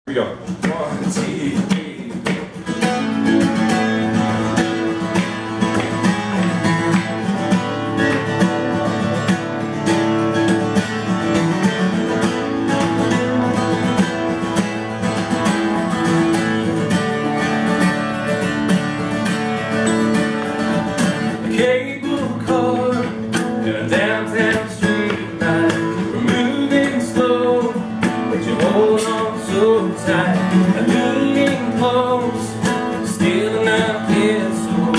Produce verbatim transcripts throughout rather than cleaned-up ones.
we go. One, two, three. Cable car in a downtown street light. We're moving slow, but you hold on so tight. And leaning close, still enough get so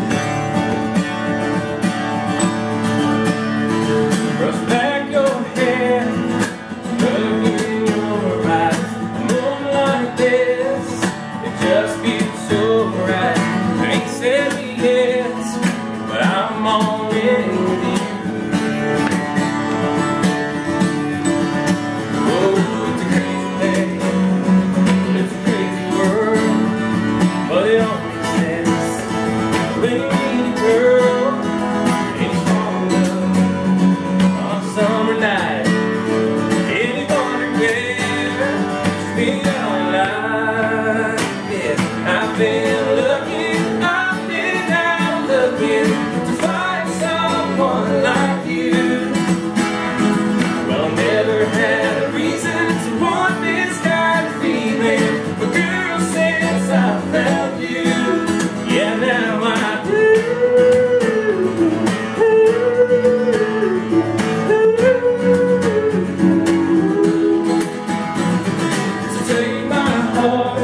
brush back your hair, look in your eyes. A moment like this, it just feels so right. I ain't said me yes, but I'm all in with you. Oh, it's a crazy day, it's a crazy world, but it all makes sense when you meet a girl and you fall in love on a summer night. And you wonder where she's been all her life. Yeah, I've been looking, I've been out looking to find someone like you. Well, I never had a reason to want this kind of feeling, but girl, since I found you, yeah, now I do. So take my heart.